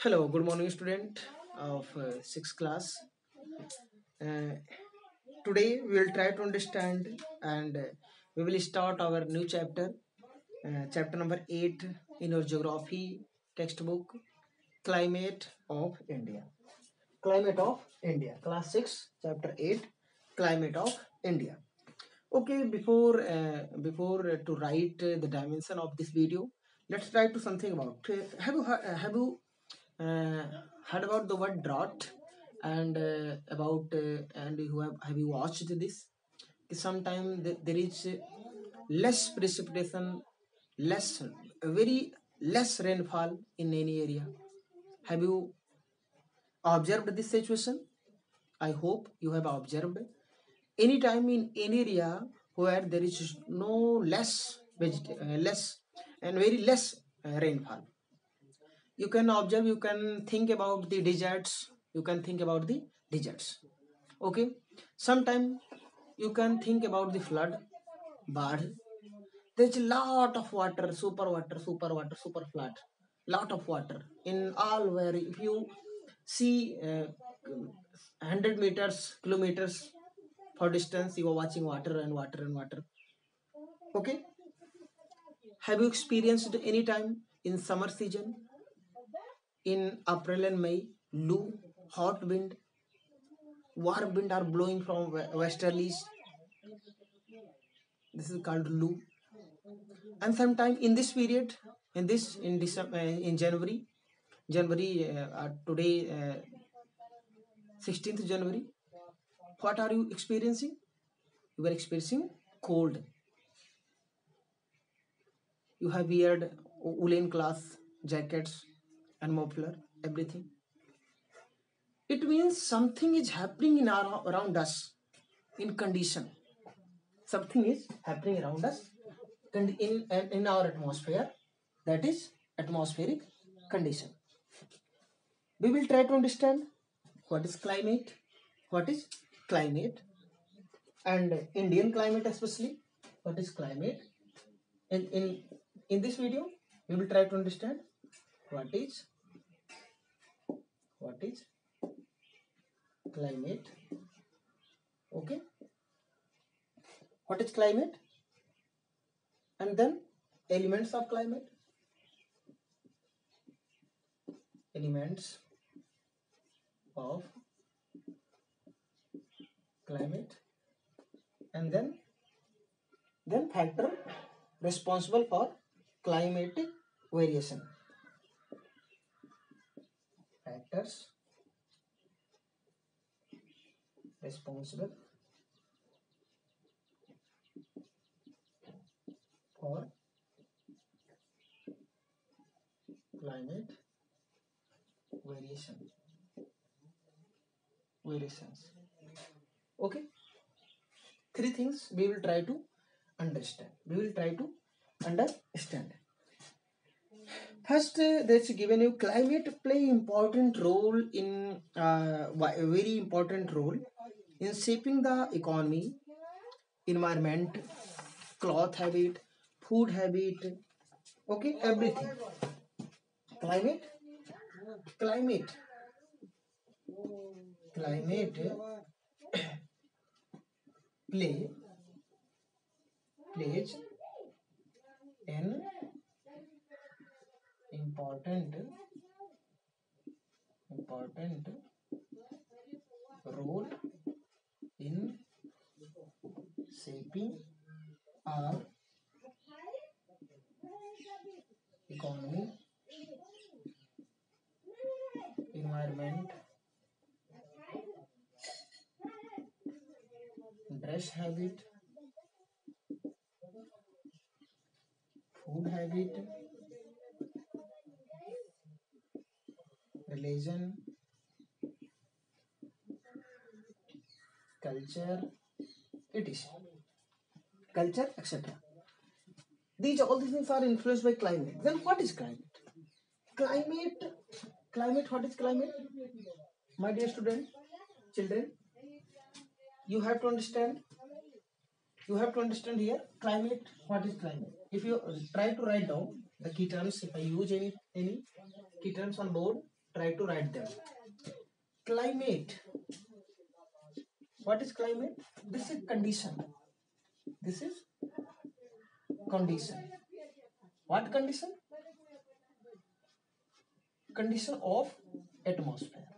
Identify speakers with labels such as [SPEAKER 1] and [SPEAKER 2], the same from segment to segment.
[SPEAKER 1] Hello, good morning, student of sixth class. Uh, Today we will try to understand and we will start our new chapter, chapter number 8 in your geography textbook, Climate of India. Climate of India, class 6, chapter 8, Climate of India. Okay, before to write the dimension of this video, let's try to something about. Have you heard about the word drought and about and you have you watched this? Sometimes there is less precipitation, less very less rainfall in any area. Have you observed this situation? I hope you have observed. Anytime in any area where there is no less and very less rainfall, you can observe, you can think about the deserts, you can think about the deserts. Okay, sometime you can think about the flood, but there's a lot of water, super flood, lot of water in all where if you see 100 meters, kilometers for distance, you are watching water and water and water. Okay, have you experienced any time in summer season in April and May, Loo, hot wind, warm wind are blowing from westerlies? This is called Loo. And sometime in this period, in December, in January today, 16th January, what are you experiencing? You are experiencing cold. You have weared woolen cloth, jackets, and muffler, everything. It means something is happening in our around us in condition. Something is happening around us in our atmosphere, that is atmospheric condition. We will try to understand what is climate, what is climate, and Indian climate especially. What is climate? And in this video, we will try to understand what is what is climate. Okay, what is climate, and then elements of climate, elements of climate, and then factor responsible for climatic variation. Factors responsible for climate variations. Okay, three things we will try to understand. We will try to understand. First, that's given you climate play important role in a very important role in shaping the economy, environment, cloth habit, food habit. Okay, everything. Climate, climate, climate play plays an important role in shaping our economy, environment, dress habit, food habit, religion, culture, etc. Culture, etc. These all these things are influenced by climate. Then what is climate? Climate, climate. What is climate? My dear student, children, you have to understand. You have to understand here climate. What is climate? If you try to write down the key terms, if I use any key terms on board, try to write them. Climate. What is climate? This is condition. This is condition. What condition? Condition of atmosphere.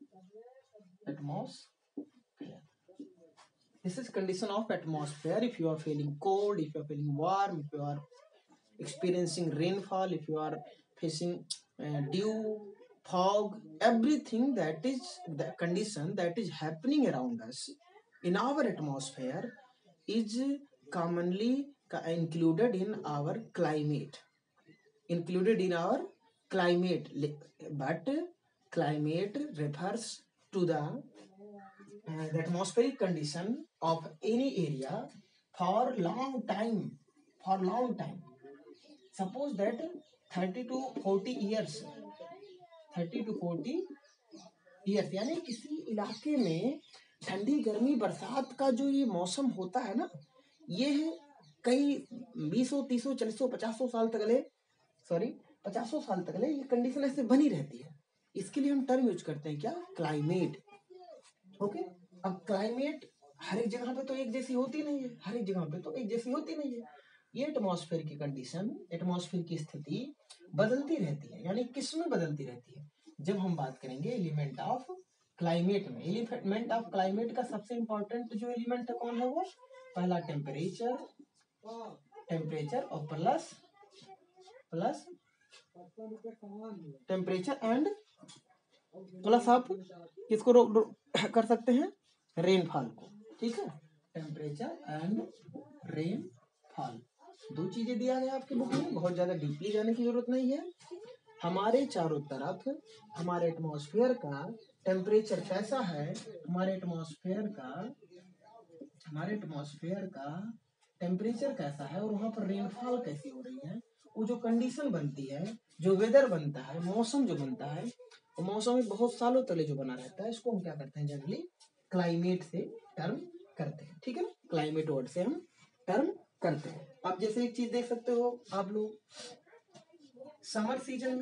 [SPEAKER 1] Atmosphere. This is condition of atmosphere. If you are feeling cold, if you are feeling warm, if you are experiencing rainfall, if you are facing dew, fog, everything that is the condition that is happening around us in our atmosphere is commonly included in our climate. Included in our climate, but climate refers to the atmospheric condition of any area for long time. For long time. Suppose that 30 to 40 years, 30 to 40 years, यानी किसी इलाके में ठंडी गर्मी बरसात का जो ये मौसम होता है ना, ये कई 20 30 40 50 साल तक ले 50 साल तक ले ये कंडीशन ऐसे बनी रहती है. इसके लिए हम टर्म यूज करते हैं क्या? क्लाइमेट. ओके. अब क्लाइमेट हर एक जगह पे तो एक जैसी होती नहीं है, हर एक जगह पे तो एक जैसी होती नहीं है. ये एटमॉस्फेयर की कंडीशन, एटमॉस्फेयर की स्थिति बदलती रहती है. यानी किस में बदलती रहती है? जब हम बात करेंगे एलिमेंट ऑफ क्लाइमेट में. एलिमेंट ऑफ क्लाइमेट का सबसे इंपॉर्टेंट जो एलिमेंट है कौन है? वो पहला टेम्परेचर. टेम्परेचर और प्लस टेम्परेचर एंड प्लस आप किसको कर सकते हैं? रेनफॉल को. ठीक है. टेम्परेचर एंड रेनफॉल, दो चीजें दिया गया आपके बुक में. बहुत ज्यादा डीपली जाने की जरूरत नहीं है. हमारे चारों तरफ हमारे एटमॉस्फेयर का टेम्परेचर कैसा है, हमारे एटमॉस्फेयर का टेम्परेचर कैसा है और वहां पर रेनफॉल कैसी हो रही है, वो जो कंडीशन बनती है, जो वेदर बनता है, मौसम जो बनता है, वो मौसम में बहुत सालों तले जो बना रहता है, इसको हम क्या करते हैं? जनरली क्लाइमेट से टर्म करते हैं. ठीक है. क्लाइमेट वर्ड से हम टर्म करते हैं. आप जैसे एक चीज देख सकते हो आप लोग, समर सीजन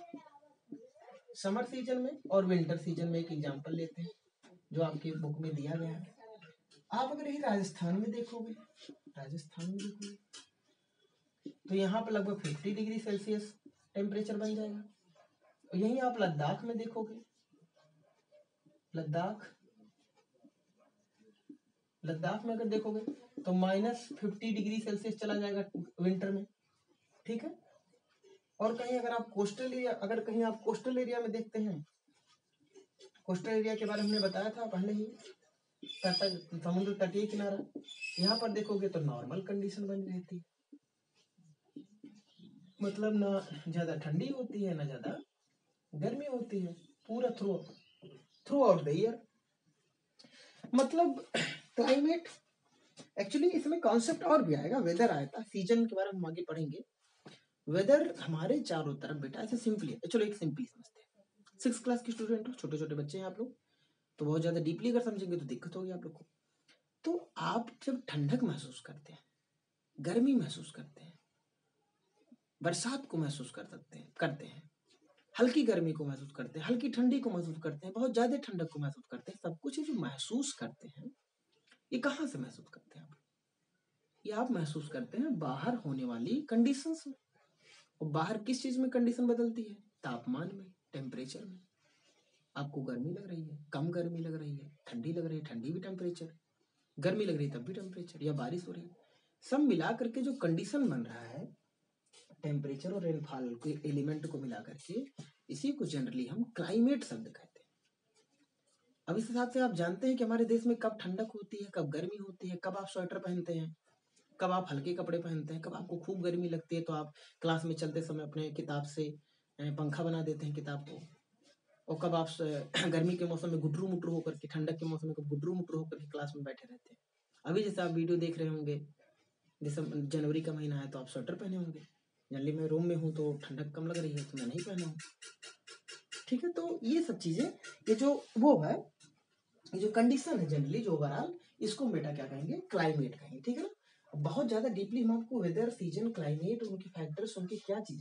[SPEAKER 1] में और विंटर सीजन में एक एग्जांपल लेते हैं जो आपकी बुक में दिया गया है. आप अगर यही राजस्थान में देखोगे तो यहाँ पर लगभग 50 डिग्री सेल्सियस टेम्परेचर बन जाएगा. और यहीं आप लद्दाख में देखोगे, लद्दाख में अगर देखोगे तो -50 डिग्री सेल्सियस चला जाएगा विंटर में. ठीक है. और कहीं अगर आप कोस्टल एरिया में देखते हैं, कोस्टल एरिया के बारे में हमने बताया था पहले ही, समुद्र तटीय किनारा, यहाँ पर देखोगे तो नॉर्मल कंडीशन बनी रहती है. मतलब ना ज्यादा ठंडी होती है ना ज्यादा गर्मी होती है, पूरा थ्रू आउट द ईयर. मतलब क्लाइमेट एक्चुअली इसमें कॉन्सेप्ट और भी आएगा, वेदर आया था, सीजन के बारे में हम आगे पढ़ेंगे. वेदर हमारे चारों तरफ बेटा ऐसे सिंपली है. चलो एक सिंपली समझते हैं. 6th क्लास के स्टूडेंट हो, छोटे बच्चे हैं आप लोग, तो बहुत ज्यादा डीपली अगर समझेंगे तो दिक्कत होगी आप लोग को. तो आप जब ठंडक महसूस करते हैं, गर्मी महसूस करते हैं, बरसात को महसूस करते हैं, हल्की गर्मी को महसूस करते हैं, हल्की ठंडी को महसूस करते हैं, बहुत ज्यादा ठंडक को महसूस करते हैं, सब कुछ ये जो महसूस करते हैं ये कहाँ से महसूस करते हैं आप? ये आप महसूस करते हैं बाहर होने वाली कंडीशंस में. और बाहर किस चीज में कंडीशन बदलती है? तापमान में, टेम्परेचर में. आपको गर्मी लग रही है, कम गर्मी लग रही है, ठंडी लग रही है, ठंडी भी टेम्परेचर, गर्मी लग रही है तब भी टेम्परेचर, या बारिश हो रही है, सब मिला करके जो कंडीशन बन रहा है टेम्परेचर और रेनफॉल के एलिमेंट को मिला करके, इसी को जनरली हम क्लाइमेट शब्द कहते हैं. अब इस हिसाब से आप जानते हैं कि हमारे देश में कब ठंडक होती है, कब गर्मी होती है, कब आप स्वेटर पहनते हैं, कब आप हल्के कपड़े पहनते हैं, कब आपको खूब गर्मी लगती है तो आप क्लास में चलते समय अपने किताब से पंखा बना देते हैं किताब को, और कब आप गर्मी के मौसम में गुटरू मुटरू होकर के, ठंडक के मौसम में कब गुटरू मुटरू होकर के क्लास में बैठे रहते हैं. अभी जैसे आप वीडियो देख रहे होंगे, जैसे जनवरी का महीना है तो आप स्वेटर पहने होंगे. जनरली मैं रूम में हूँ तो ठंडक कम लग रही है तो मैं नहीं पहना हूँ. ठीक है. तो ये सब चीजें, ये जो वो है, ये जो कंडीशन है जनरली जो ओवरऑल, इसको बेटा क्या कहेंगे? क्लाइमेट कहेंगे. ठीक है ना. बहुत ज्यादा डीपली हम आपको वेदर, सीजन, क्लाइमेट, उनके फैक्टर्स, उनकी क्या चीजें हैं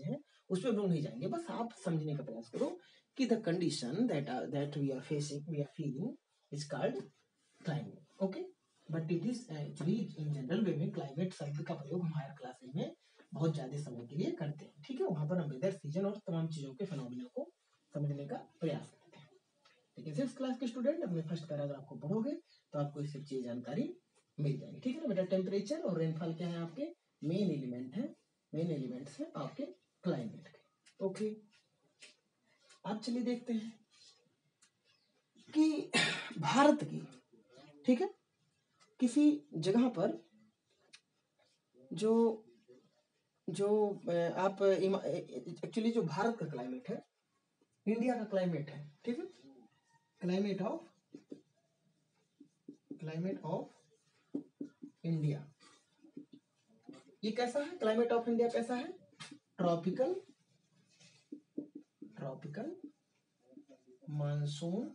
[SPEAKER 1] उस पर हम लोग नहीं जाएंगे, बस आप समझने का प्रयास करो कि the condition that we are facing, we are feeling is called climate. Okay, but it is actually in general way में क्लाइमेट शब्द का प्रयोग हम हायर क्लासेज में बहुत ज्यादा समय के लिए करते हैं. ठीक है, वहां पर हम वेदर, सीजन और तमाम चीजों के फिनोमिना को समझने का प्रयास करते हैं. लेकिन 6th क्लास के स्टूडेंट अपने फर्स्ट पैराग्राफ को पढ़ोगे तो आपको इससे चीज जानकारी मिल जाएगी. ठीक है ना बेटा. टेम्परेचर और रेनफॉल क्या है आपके मेन एलिमेंट है, मेन एलिमेंट्स है आपके क्लाइमेट के. ओके, अब चलिए देखते हैं कि भारत की, ठीक है, किसी जगह पर जो जो आप एक्चुअली जो भारत का क्लाइमेट है, इंडिया का क्लाइमेट है, ठीक है, क्लाइमेट ऑफ इंडिया, ये कैसा है? क्लाइमेट ऑफ इंडिया कैसा है? Tropical monsoon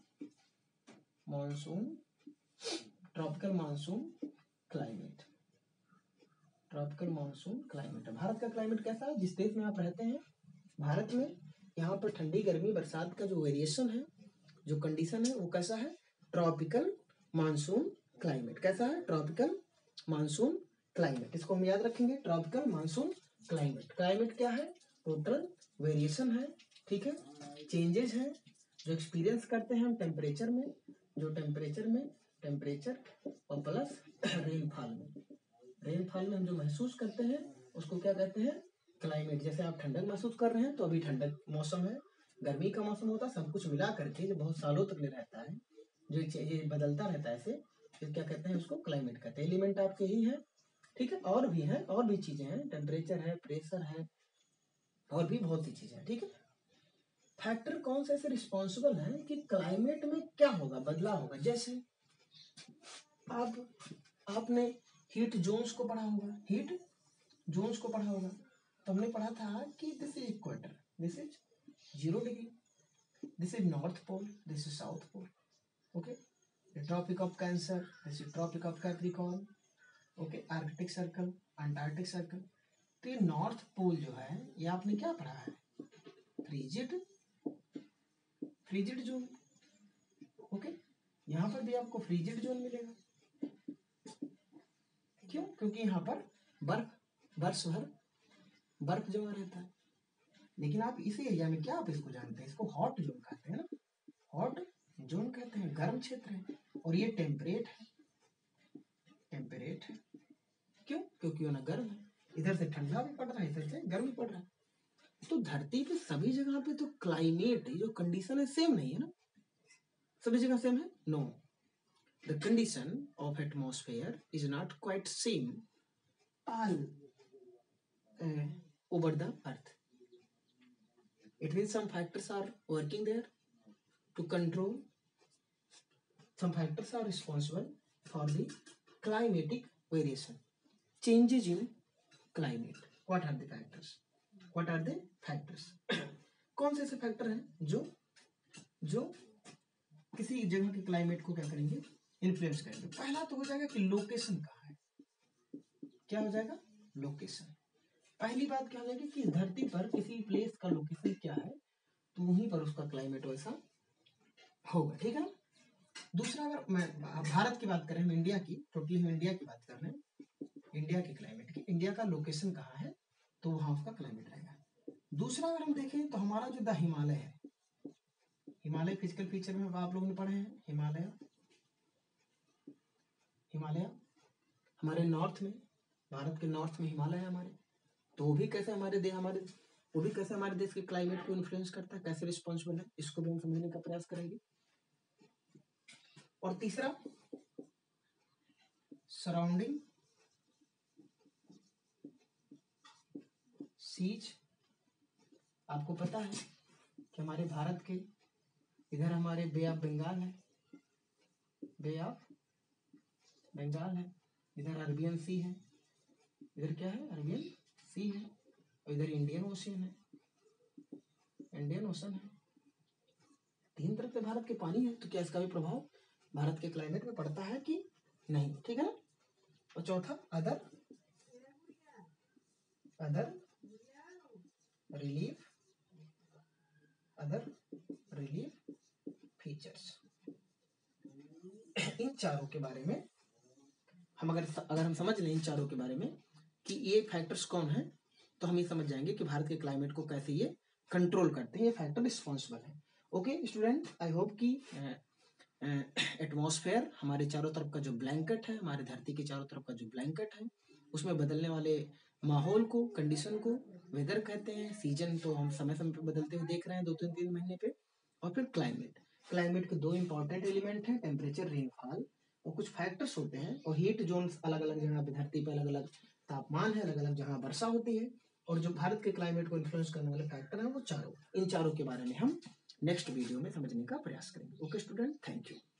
[SPEAKER 1] tropical monsoon climate. Tropical monsoon climate. Bharat का क्लाइमेट कैसा है? जिस देश में आप रहते हैं, भारत में यहाँ पर ठंडी, गर्मी, बरसात का जो वेरिएशन है, जो कंडीशन है, वो कैसा है? Tropical monsoon climate. कैसा है? Tropical monsoon climate. इसको हम याद रखेंगे, ट्रॉपिकल मानसून क्लाइमेट. क्लाइमेट क्या है? टोटल वेरिएशन है, ठीक है, चेंजेस है जो एक्सपीरियंस करते हैं हम टेम्परेचर में, टेम्परेचर और प्लस रेनफॉल में हम जो महसूस करते हैं उसको क्या कहते हैं? क्लाइमेट. जैसे आप ठंडक महसूस कर रहे हैं तो अभी ठंडक मौसम है, गर्मी का मौसम होता है, सब कुछ मिला करके जो बहुत सालों तक ले रहता है, जो ये बदलता रहता है, ऐसे फिर क्या कहते हैं? उसको क्लाइमेट कहते हैं. एलिमेंट आपके ही है, ठीक है, और भी है, और भी चीजें हैं, टेम्परेचर है, प्रेशर है, और भी बहुत सी चीजें हैं. ठीक है, फैक्टर कौन से ऐसे रिस्पॉन्सिबल है कि क्लाइमेट में क्या होगा? बदलाव होगा. जैसे आपने हीट जोन्स को पढ़ा होगा, तो हमने पढ़ा था कि this is equator, this is 0 degree, this is north pole, this is south pole. Okay, tropic of cancer, this is tropic of capricorn. Okay, arctic circle, antarctic circle. तो ये नॉर्थ पोल जो है, ये आपने क्या पढ़ा है? Frigid zone. ओके, यहाँ पर भी आपको फ्रीजिड जोन मिलेगा. क्यों? क्योंकि यहाँ पर बर्फ जमा रहता है. लेकिन आप इसी एरिया में क्या आप इसको जानते हैं? इसको हॉट जोन कहते हैं ना, हॉट जोन कहते हैं, गर्म क्षेत्र है. और ये टेम्परेट है. क्यों? क्योंकि ना गर्म है, इधर से ठंडा भी पड़ रहा है, इधर से गर्म भी पड़ रहा है. तो धरती पे सभी जगह पे तो क्लाइमेट जो कंडीशन है सेम नहीं है ना, सभी जगह सेम है? No, the condition of atmosphere is not quite same all over the earth. It means some factors are working there to control. Some factors are responsible for the climatic variation, changes in climate. What are the factors? कौन से ऐसे factor हैं जो किसी जगह के climate को क्या करेंगे? इन्फ्लुएंस करेंगे. पहला तो हो जाएगा कि लोकेशन कहाँ है. क्या हो जाएगा? लोकेशन. पहली बात क्या हो जाएगी कि धरती पर किसी प्लेस का लोकेशन क्या है, तो वहीं पर उसका क्लाइमेट वैसा होगा. ठीक है ना. दूसरा, अगर मैं भारत की बात करें, हम इंडिया की, टोटली हम इंडिया की बात कर रहे हैं, इंडिया के क्लाइमेट की, इंडिया का लोकेशन कहाँ है तो वहां उसका क्लाइमेट रहेगा. दूसरा अगर हम देखें तो हमारा जो द हिमालय है, हिमालय फिजिकल फीचर में आप लोगों ने पढ़े हैं. हिमालय हमारे नॉर्थ में, भारत के नॉर्थ में हिमालय है हमारे. तो वो भी कैसे हमारे देश के क्लाइमेट को इन्फ्लुएंस करता है, कैसे रिस्पॉन्सिबल है, इसको भी हम समझने का प्रयास करेंगे. और तीसरा, सराउंडिंग सीज. आपको पता है कि हमारे भारत के इधर हमारे बे ऑफ बंगाल है, इधर अरबियन सी है, इधर क्या है? अरबियन सी है, और इधर इंडियन ओशन है. तीन तरफ से भारत के पानी है, तो क्या इसका भी प्रभाव भारत के क्लाइमेट में पड़ता है कि नहीं? ठीक है ना. और चौथा, other relief other relief features. इन चारों के बारे में हम अगर हम समझ लें इन चारों के बारे में कि ये फैक्टर्स कौन है, तो हम ये समझ जाएंगे कि भारत के क्लाइमेट को कैसे ये कंट्रोल करते हैं, ये फैक्टर रिस्पॉन्सिबल है। ओके स्टूडेंट, आई होप कि एटमॉस्फेयर हमारे चारों तरफ का जो ब्लैंकेट है, हमारे धरती के चारों तरफ का जो ब्लैंकेट है, उसमें बदलने वाले माहौल को, कंडीशन को वेदर कहते हैं। सीजन तो हम समय समय पे बदलते हुए देख रहे हैं 2-3 महीने पे। और फिर क्लाइमेट के 2 इंपॉर्टेंट एलिमेंट हैं, टेम्परेचर, रेनफॉल, और कुछ फैक्टर्स होते हैं। और हीट जोन्स अलग अलग जगह पे धरती पे अलग अलग तापमान है, अलग अलग जहाँ वर्षा होती है। और जो भारत के क्लाइमेट को इन्फ्लुएंस करने वाले फैक्टर हैं वो चारों, इन चारों के बारे में हम नेक्स्ट वीडियो में समझने का प्रयास करेंगे। Okay student, thank you.